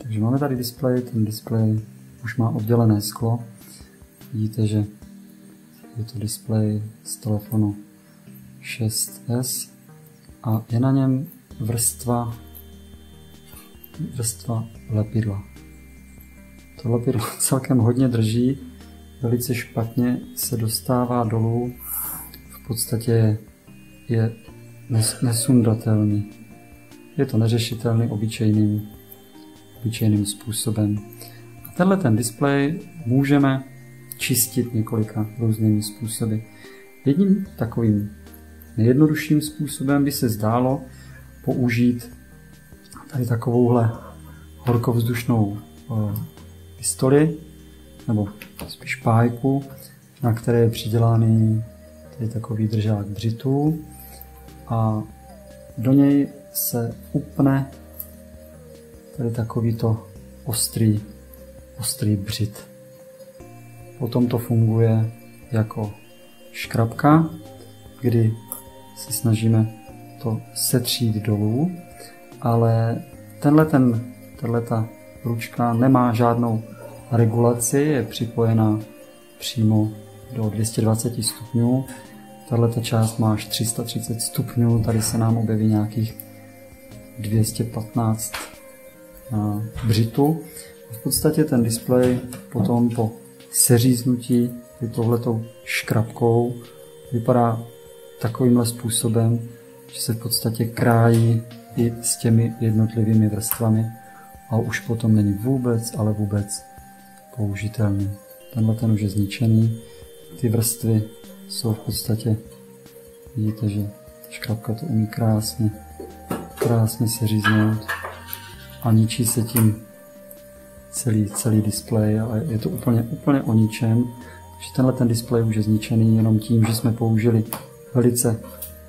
Takže máme tady displej, ten displej už má oddělené sklo. Vidíte, že je to displej z telefonu 6S a je na něm vrstva lepidla. To lepidlo celkem hodně drží, velice špatně se dostává dolů, v podstatě je nesundatelný. Je to neřešitelný obyčejným způsobem. A tenhle ten displej můžeme čistit několika různými způsoby. Jedním takovým nejjednodušším způsobem by se zdálo použít tady takovouhle horkovzdušnou pistoli, nebo spíš pájku, na které je přidělaný tady takový držák dřitů a do něj se upne tady takovýto ostrý břit. Potom to funguje jako škrabka, kdy se snažíme to setřít dolů, ale tato ručka nemá žádnou regulaci, je připojená přímo do 220 stupňů. Tato část má až 330 stupňů, tady se nám objeví nějakých 215 břitu. V podstatě ten displej potom po seříznutí touhletou škrabkou vypadá takovýmhle způsobem, že se v podstatě krájí i s těmi jednotlivými vrstvami a už potom není vůbec, ale vůbec použitelný. Tenhle ten už je zničený, ty vrstvy jsou v podstatě, vidíte, že škrabka to umí krásně seříznout a ničí se tím celý displej a je to úplně o ničem. Takže tenhle ten displej už je zničený jenom tím, že jsme použili velice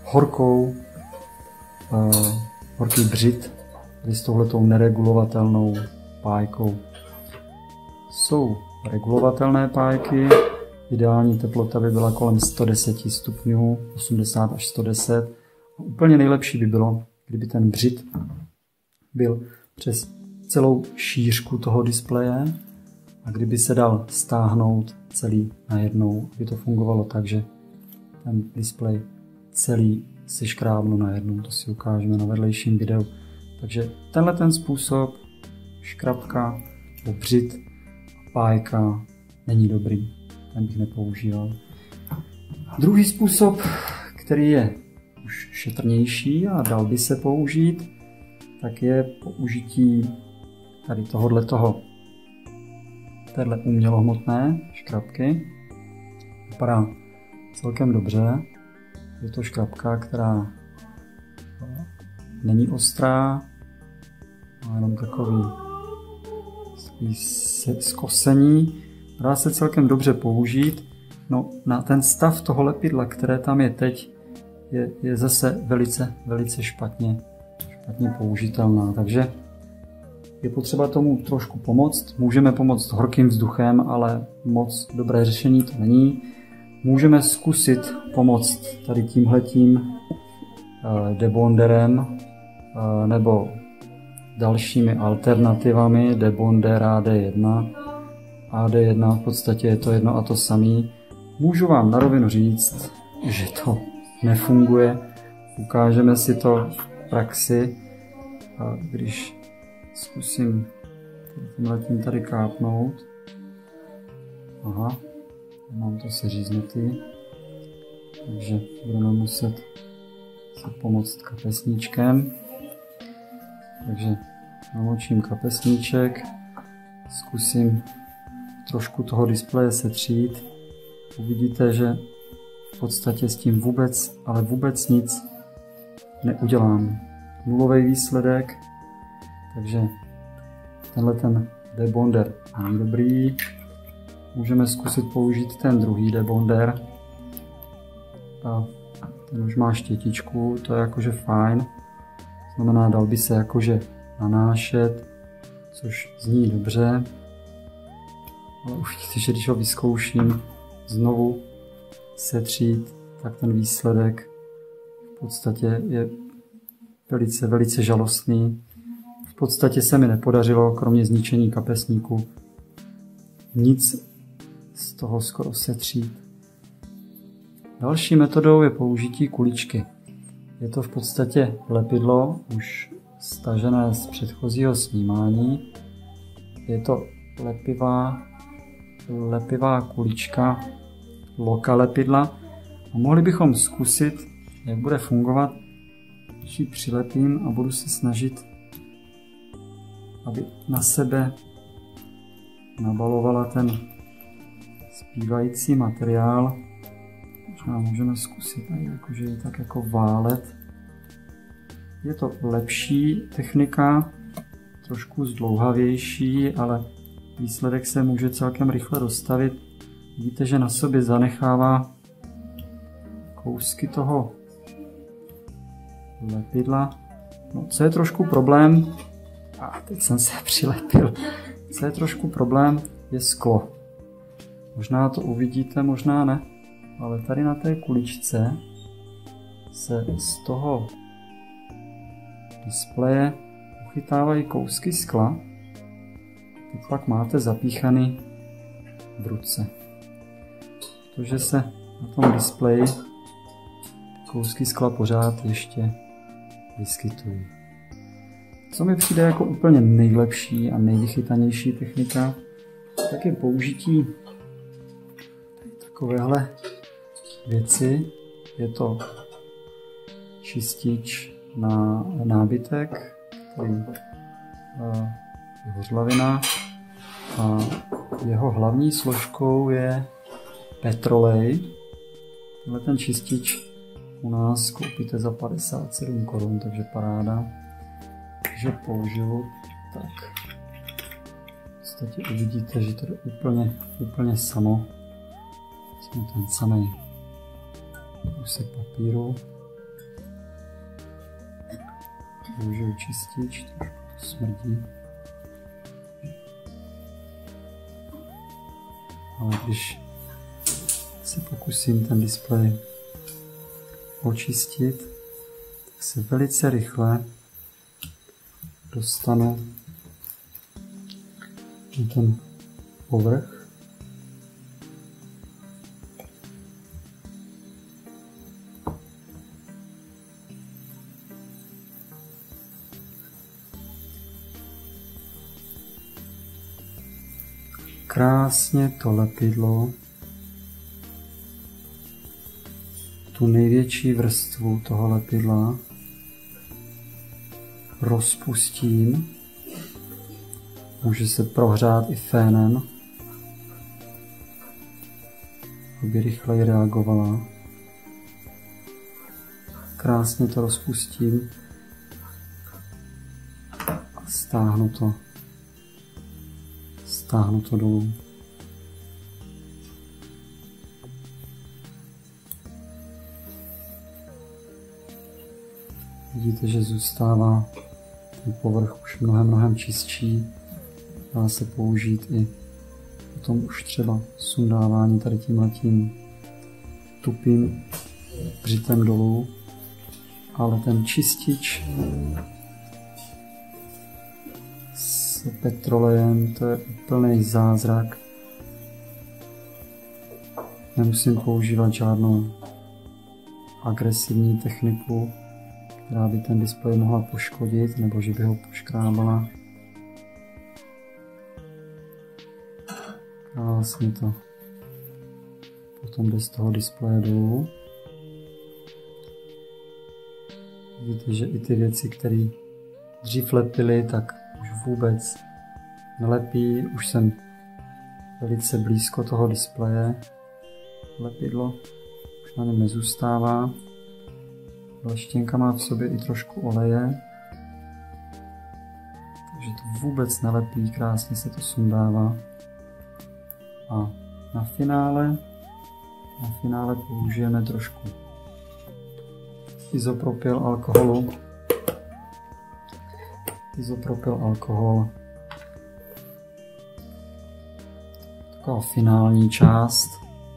horký břit s touhletou neregulovatelnou pájkou. Jsou regulovatelné pájky, ideální teplota by byla kolem 110 stupňů, 80 až 110. A úplně nejlepší by bylo, kdyby ten břit byl přes celou šířku toho displeje a kdyby se dal stáhnout celý najednou, aby to fungovalo tak, že ten displej celý si škrábnu najednou, to si ukážeme na vedlejším videu. Takže tenhle ten způsob, škrabka, břit a pájka, není dobrý, ten bych nepoužíval. Druhý způsob, který je už šetrnější a dal by se použít, tak je použití tady téhle umělohmotné škrabky. Vypadá celkem dobře. Je to škrabka, která není ostrá, má jenom takový zkosení. Dá se celkem dobře použít. No, na ten stav toho lepidla, které tam je teď, je zase velice špatně použitelná. Takže je potřeba tomu trošku pomoct. Můžeme pomoct horkým vzduchem, ale moc dobré řešení to není. Můžeme zkusit pomoct tady tímhletím debonderem nebo dalšími alternativami debonder AD1. AD1 v podstatě je to jedno a to samé. Můžu vám na rovinu říct, že to nefunguje. Ukážeme si to v praxi, když zkusím tímhletím tady kápnout. Aha, mám to seříznutý, takže budeme muset se pomoct kapesníčkem. Takže namočím kapesníček, zkusím trošku toho displeje setřít. Uvidíte, že v podstatě s tím vůbec nic neudělám. Nulový výsledek, takže tenhle ten debonder není dobrý. Můžeme zkusit použít ten druhý debonder. A ten už má štětičku, to je jakože fajn. Znamená, dal by se jakože nanášet, což zní dobře. Ale uvidíte, že když ho vyzkouším znovu setřít, tak ten výsledek v podstatě je velice žalostný. podstatě se mi nepodařilo, kromě zničení kapesníku, nic z toho skoro setřít. Další metodou je použití kuličky. Je to v podstatě lepidlo, už stažené z předchozího snímání. Je to lepivá kulička LOCA lepidla. A mohli bychom zkusit, jak bude fungovat, když ji přilepím a budu se snažit, aby na sebe nabalovala ten zbývající materiál. Možná můžeme zkusit jakože ji tak jako válet. Je to lepší technika, trošku zdlouhavější, ale výsledek se může celkem rychle dostavit. Vidíte, že na sobě zanechává kousky toho lepidla. No, co je trošku problém, a teď jsem se přilepil, co je trošku problém, je sklo. Možná to uvidíte, možná ne, ale tady na té kuličce se z toho displeje uchytávají kousky skla. Teď pak máte zapíchaný v ruce. Protože se na tom displeji kousky skla pořád ještě vyskytují. Co mi přijde jako úplně nejlepší a nejvychytanější technika, tak je použití takovéhle věci. Je to čistič na nábytek, který je hořlavina a jeho hlavní složkou je petrolej. Tenhle ten čistič u nás koupíte za 57 korun, takže paráda. Takže použiju tak. V podstatě uvidíte, že to je úplně samo. Jsme ten samý kousek papíru. Použiju čistič, trošku to smrdí. Ale když se pokusím ten displej očistit, tak se velice rychle dostanu na ten povrch. Krásně to lepidlo, tu největší vrstvu toho lepidla rozpustím. Může se prohřát i fénem, aby rychleji reagovala. Krásně to rozpustím a stáhnu to dolů. Vidíte, že zůstává ten povrch už mnohem čistší. Dá se použít i potom už třeba sundávání tady tímhletím tupým břitem dolů. Ale ten čistič s petrolejem, to je úplný zázrak. Nemusím používat žádnou agresivní techniku, která by ten displej mohla poškodit, nebo že by ho poškrábala. Krásně to potom jde z toho displeje dolů. Vidíte, že i ty věci, které dřív lepily, tak už vůbec nelepí. Už jsem velice blízko toho displeje. Lepidlo už na něm nezůstává. Leštěnka má v sobě i trošku oleje, takže to vůbec nelepí, krásně se to sundává. A na finále použijeme trošku izopropyl alkohol. Taková finální část,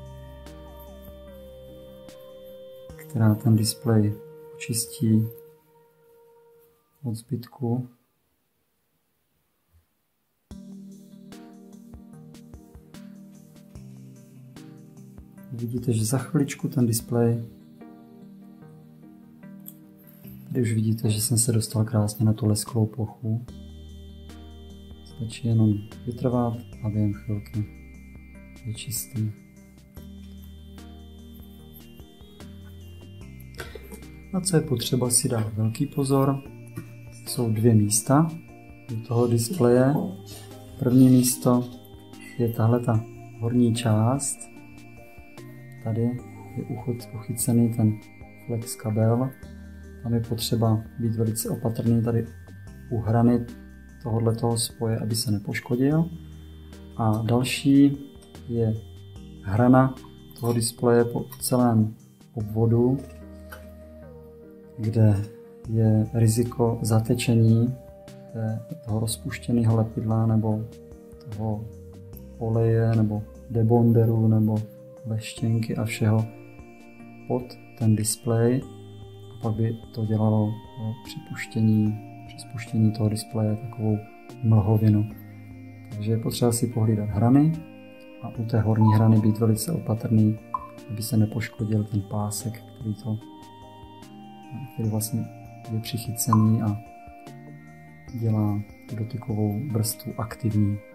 která ten displej očistí od zbytku. Vidíte, že za chviličku ten displej, tady už vidíte, že jsem se dostal krásně na tu lesklou plochu. Stačí jenom vytrvat a během chvilky je čistý. Na co je potřeba si dát velký pozor, jsou dvě místa u toho displeje. První místo je tahle ta horní část. Tady je uchycený ten flex kabel. Tam je potřeba být velice opatrný tady u hrany tohoto spoje, aby se nepoškodil. A další je hrana toho displeje po celém obvodu, kde je riziko zatečení toho rozpuštěného lepidla nebo toho oleje nebo debonderu nebo leštěnky a všeho pod ten displej. A pak by to dělalo při spuštění toho displeje takovou mlhovinu. Takže je potřeba si pohlídat hrany a u té horní hrany být velice opatrný, aby se nepoškodil ten pásek, který vlastně je přichycený a dělá dotykovou vrstvu aktivní.